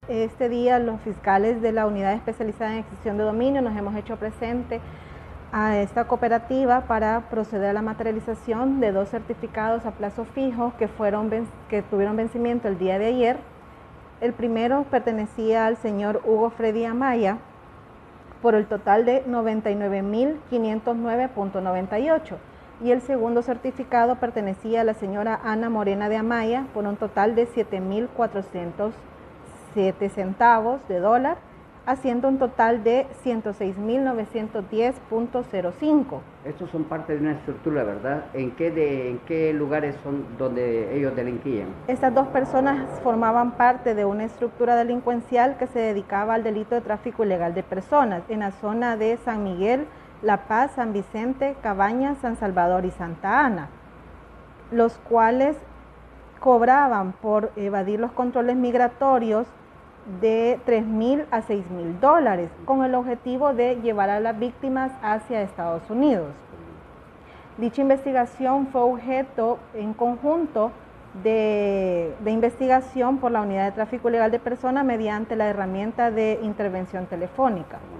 Este día los fiscales de la Unidad Especializada en Extinción de Dominio nos hemos hecho presente a esta cooperativa para proceder a la materialización de 2 certificados a plazo fijo que tuvieron vencimiento el día de ayer. El primero pertenecía al señor Hugo Freddy Amaya por el total de 99.509.98 y el segundo certificado pertenecía a la señora Ana Morena de Amaya por un total de 7.407 centavos de dólar, haciendo un total de 106.910.05. Estos son parte de una estructura, ¿verdad? ¿En qué lugares son donde ellos delinquían? Estas 2 personas formaban parte de una estructura delincuencial que se dedicaba al delito de tráfico ilegal de personas en la zona de San Miguel, La Paz, San Vicente, Cabañas, San Salvador y Santa Ana, los cuales cobraban por evadir los controles migratorios de $3,000 a $6,000 con el objetivo de llevar a las víctimas hacia Estados Unidos. Dicha investigación fue objeto en conjunto de investigación por la Unidad de Tráfico Ilegal de Personas mediante la herramienta de intervención telefónica.